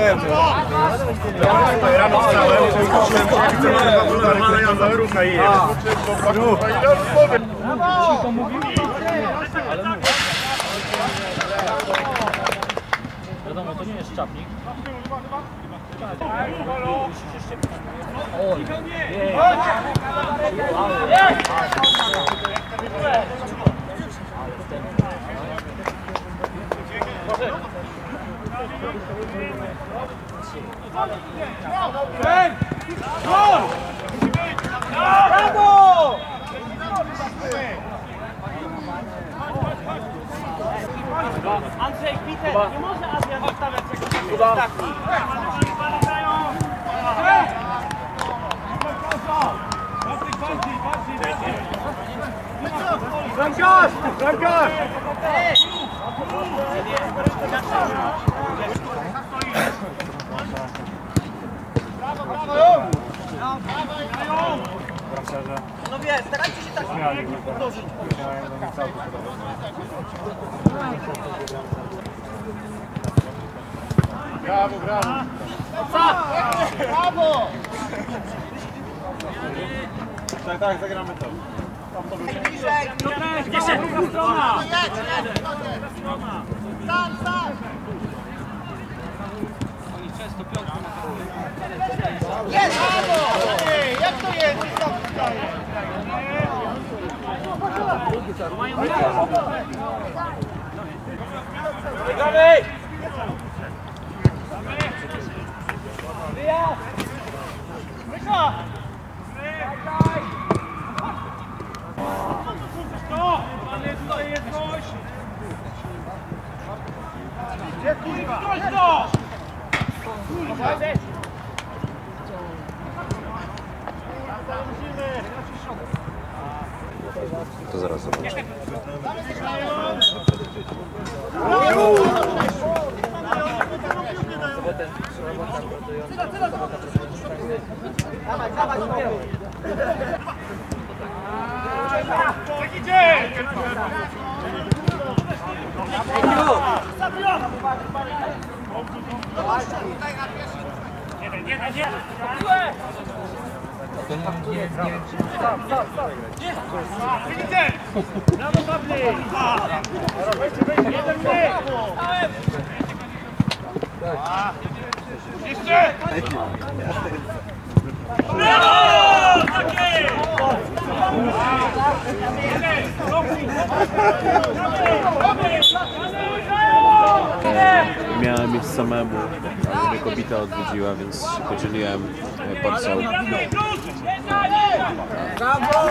wiem. Rano wstałem, skoczyłem, normalna jazda, rucha i jest. Wiadomo, to nie jest czapnik. Andrzej, Peter, nie może Adrian zostawiać jak ostatni. Bramkarz! Bramkarz! No wie, starajcie się tak podłożyć. Brawo, brawo! Brawo! Tak, tak, zagramy to. Bliżej! Jeszcze druga strona! Sam, sam! Oni często piątką jest! Brawo! Jak to jest? Gramy! Wyjazd! Wyjazd! No! Ale tutaj jest gość! Gdzie kurwa? To zaraz zobaczę. Tak idzie! Brawo, Pawli! Jeden mniej! Jeszcze! Brawo! Takie! Miałem iść samemu, ale mnie kobieta odwiedziła, więc podzieliłem parcel. Brawo!